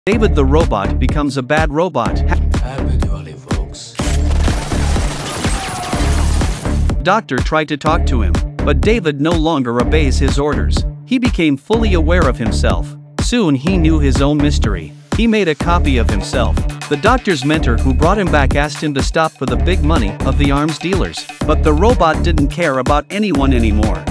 David the robot becomes a bad robot. Happy Diwali, folks. Doctor tried to talk to him, but David no longer obeys his orders. He became fully aware of himself. Soon he knew his own mystery. He made a copy of himself. The doctor's mentor who brought him back asked him to stop for the big money of the arms dealers. But the robot didn't care about anyone anymore.